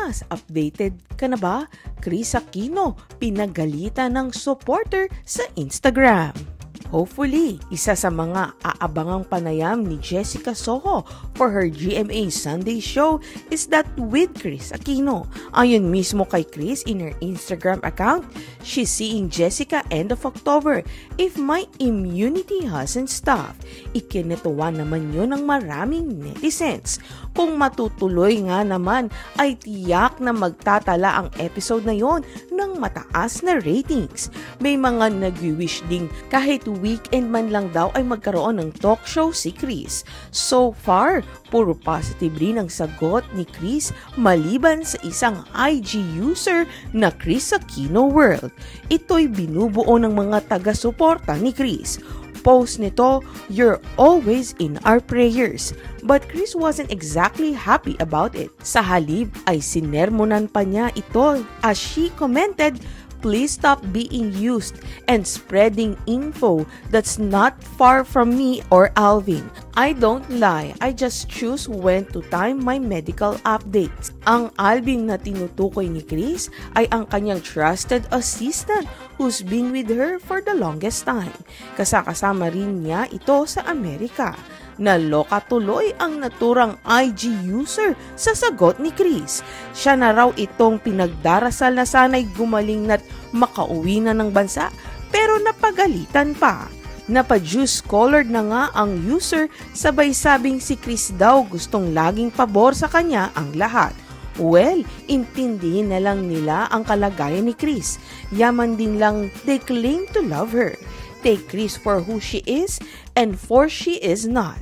Pilipinas, updated ka na ba? Kris Aquino, pinagalitan ng supporter sa Instagram. Hopefully, isa sa mga aabangang panayam ni Jessica Soho for her GMA Sunday show is that with Kris Aquino. Ayon mismo kay Kris in her Instagram account, she's seeing Jessica end of October if my immunity hasn't stopped. Ikinatuwa naman yun ng maraming netizens. Kung matutuloy nga naman ay tiyak na magtatala ang episode na yon ng mataas na ratings. May mga nag-wish ding kahit weekend man lang daw ay magkaroon ng talk show si Kris. So far, puro positive rin ang sagot ni Kris maliban sa isang IG user na Kris Aquino World. Ito'y binubuo ng mga taga-suporta ni Kris. Post nito, "You're always in our prayers." But Kris wasn't exactly happy about it. Sa halip ay sinermonan pa niya ito as she commented, "Please stop being used and spreading info that's not far from me or Alvin. I don't lie, I just choose when to time my medical updates." Ang Alvin na tinutukoy ni Kris ay ang kanyang trusted assistant who's been with her for the longest time. Kasama rin niya ito sa Amerika. Naloka tuloy ang naturang IG user sa sagot ni Kris. Siya na raw itong pinagdarasal na sana'y gumaling na't makauwi na ng bansa pero napagalitan pa. Napa-juice colored na nga ang user sabay sabing si Kris daw gustong laging pabor sa kanya ang lahat. Well, intindihin na lang nila ang kalagayan ni Kris. Yaman din lang they claim to love her. Take Kris for who she is and for she is not.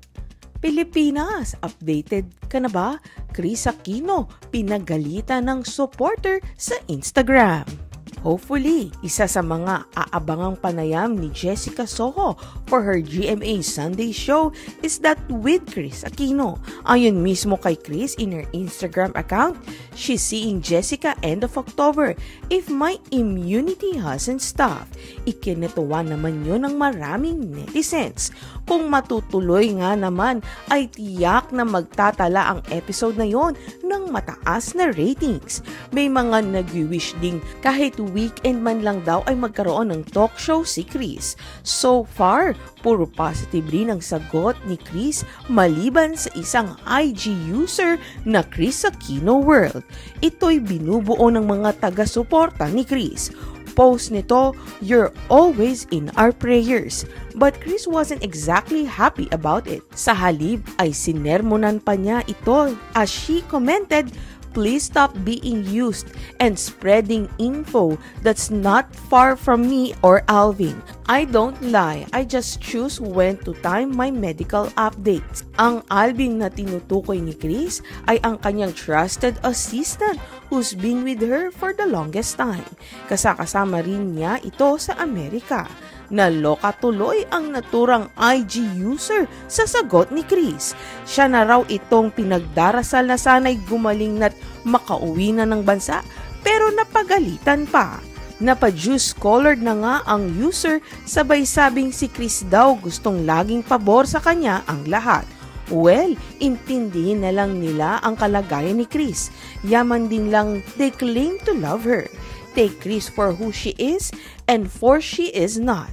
Pilipinas, updated ka na ba? Kris Aquino, pinagalitan ng supporter sa Instagram. Hopefully, isa sa mga aabangang panayam ni Jessica Soho for her GMA Sunday show is that with Kris Aquino. Ayon mismo kay Kris in her Instagram account, she's seeing Jessica end of October if my immunity hasn't stopped. Ikinatuwa naman yun ng maraming netizens. Kung matutuloy nga naman ay tiyak na magtatala ang episode na yon ng mataas na ratings. May mga nag-wish ding kahit weekend man lang daw ay magkaroon ng talk show si Kris. So far, puro positive rin ang sagot ni Kris maliban sa isang IG user na Kris Aquino World. Ito'y binubuo ng mga taga-suporta ni Kris. Post nito, "You're always in our prayers." But Kris wasn't exactly happy about it. Sa halip ay sinermonan pa niya ito as she commented, "Please stop being used and spreading info that's not far from me or Alvin. I don't lie, I just choose when to time my medical updates." Ang Alvin na tinutukoy ni Kris ay ang kanyang trusted assistant who's been with her for the longest time. Kasama rin niya ito sa Amerika. Naloka tuloy ang naturang IG user sa sagot ni Kris. Siya na raw itong pinagdarasal na sana'y gumaling na't makauwi na ng bansa pero napagalitan pa. Napa-juice colored na nga ang user sabay sabing si Kris daw gustong laging pabor sa kanya ang lahat. Well, intindihin na lang nila ang kalagayan ni Kris. Yaman din lang they claim to love her. Take Kris for who she is and for she is not.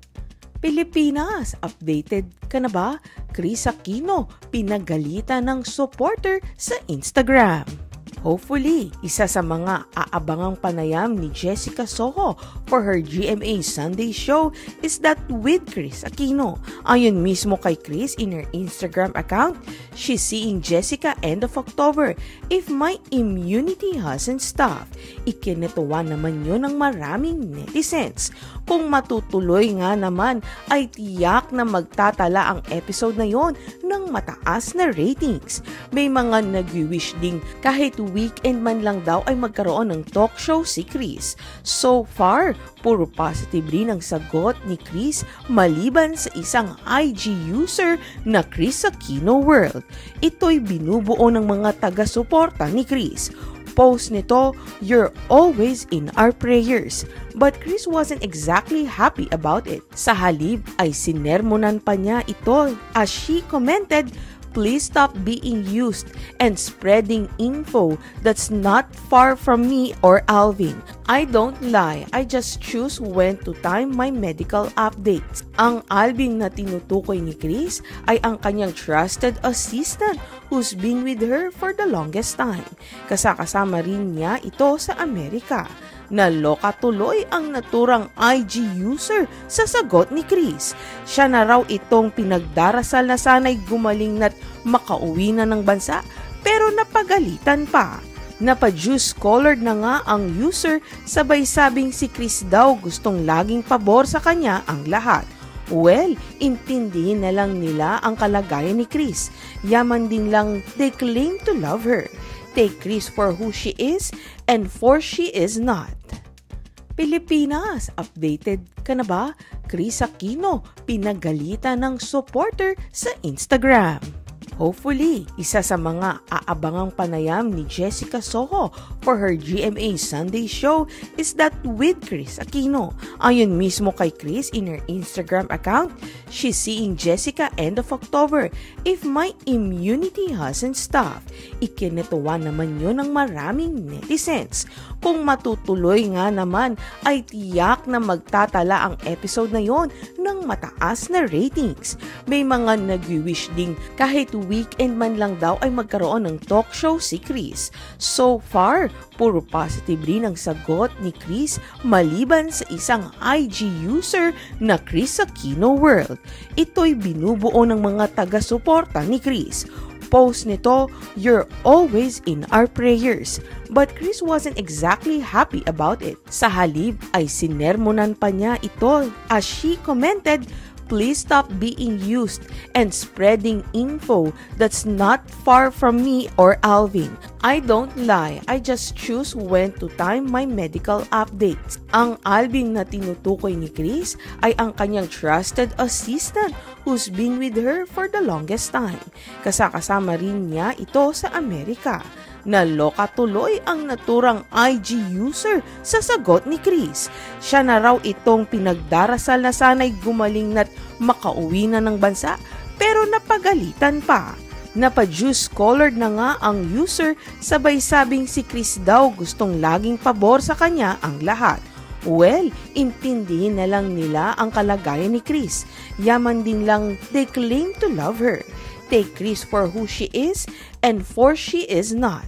Pilipinas, updated ka na ba? Kris Aquino, pinagalitan ng supporter sa Instagram. Hopefully, isa sa mga aabangang panayam ni Jessica Soho for her GMA Sunday show is that with Kris Aquino. Ayon mismo kay Kris in her Instagram account, she's seeing Jessica end of October if my immunity hasn't stopped. Ikinatuwa naman yun ng maraming netizens. Kung matutuloy nga naman ay tiyak na magtatala ang episode na yon ng mataas na ratings. May mga nag-wish ding kahit weekend man lang daw ay magkaroon ng talk show si Kris. So far, puro positive rin ang sagot ni Kris maliban sa isang IG user na Kris Aquino World. Ito'y binubuo ng mga taga-suporta ni Kris. Post nito, "You're always in our prayers." But Kris wasn't exactly happy about it. Sa halip ay sinermonan pa niya ito as she commented, please stop being used and spreading info that's not far from me or Alvin. I don't lie, I just choose when to time my medical updates. Ang Alvin na tinutukoy ni Chris ay ang kanyang trusted assistant who's been with her for the longest time. Kasama rin niya ito sa Amerika. Naloka tuloy ang naturang IG user sa sagot ni Chris. Siya na raw itong pinagdarasal na sana'y gumaling na't makauwi na ng bansa pero napagalitan pa. Napa-juice colored na nga ang user sabay sabing si Chris daw gustong laging pabor sa kanya ang lahat. Well, intindihin na lang nila ang kalagayan ni Chris. Yaman din lang they claim to love her. Take Chris for who she is and for she is not. Pilipinas, updated ka na ba? Kris Aquino, pinagalitan ng supporter sa Instagram. Hopefully, isa sa mga aabangang panayam ni Jessica Soho for her GMA Sunday show is that with Kris Aquino. Ayon mismo kay Kris in her Instagram account, she's seeing Jessica end of October if my immunity hasn't stopped. Ikinituwa naman yun ng maraming netizens. Kung matutuloy nga naman ay tiyak na magtatala ang episode na yon ng mataas na ratings. May mga nag-wish ding kahit weekend man lang daw ay magkaroon ng talk show si Kris. So far, puro positive rin ang sagot ni Kris maliban sa isang IG user na Kris Aquino World. Ito'y binubuo ng mga taga-suporta ni Kris. Post nito, "You're always in our prayers." But Kris wasn't exactly happy about it. Sa halip ay sinermonan pa niya ito as she commented, "Please stop being used and spreading info that's not far from me or Alvin. I don't lie, I just choose when to time my medical updates." Ang Alvin na tinutukoy ni Kris ay ang kanyang trusted assistant who's been with her for the longest time. Kasama rin niya ito sa Amerika. Naloka tuloy ang naturang IG user sa sagot ni Kris. Siya na raw itong pinagdarasal na sana'y gumaling na't makauwi na ng bansa pero napagalitan pa. Napa-juice colored na nga ang user sabay sabing si Kris daw gustong laging pabor sa kanya ang lahat. Well, intindihin na lang nila ang kalagayan ni Kris. Yaman din lang they claim to love her. Take Kris for who she is and for she is not.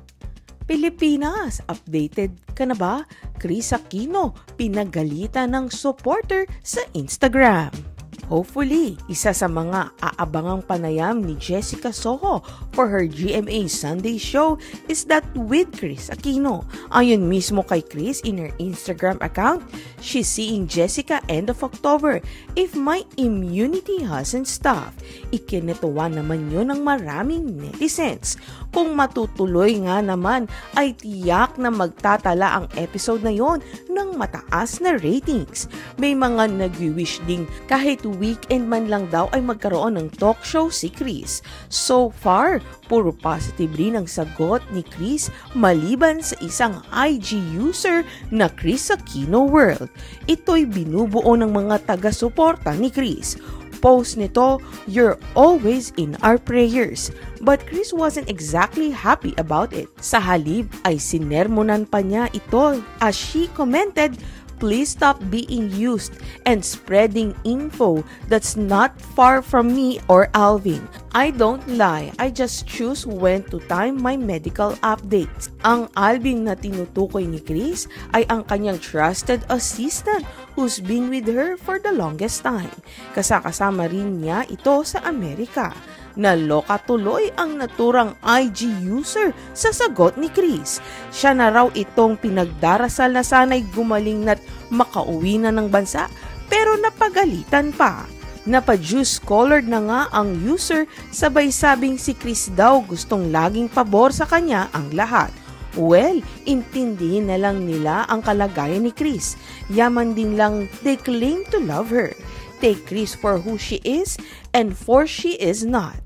Pilipinas, updated ka na ba? Kris Aquino, pinagalitan ng supporter sa Instagram. Hopefully, isa sa mga aabangang panayam ni Jessica Soho for her GMA Sunday show is that with Kris Aquino. Ayon mismo kay Kris in her Instagram account, she's seeing Jessica end of October if my immunity hasn't stopped. Ikinituwa naman yun ng maraming netizens. Kung matutuloy nga naman ay tiyak na magtatala ang episode na yon ng mataas na ratings. May mga nag-wish ding kahit weekend man lang daw ay magkaroon ng talk show si Kris. So far, puro positive rin ang sagot ni Kris maliban sa isang IG user na Kris Aquino World. Ito'y binubuo ng mga taga-suporta ni Kris. Post nito, "You're always in our prayers." But Kris wasn't exactly happy about it. Sa halip ay sinermonan pa niya ito as she commented, "Please stop being used and spreading info that's not far from me or Alvin. I don't lie, I just choose when to time my medical updates." Ang Alvin na tinutukoy ni Kris ay ang kanyang trusted assistant who's been with her for the longest time. Kasama rin niya ito sa Amerika. Naloka tuloy ang naturang IG user sa sagot ni Kris. Siya na raw itong pinagdarasal na sana'y gumaling na't makauwi na ng bansa pero napagalitan pa. Napa-juice colored na nga ang user sabay sabing si Kris daw gustong laging pabor sa kanya ang lahat. Well, intindihin na lang nila ang kalagayan ni Kris. Yaman din lang they claim to love her. Take Kris for who she is and for she is not.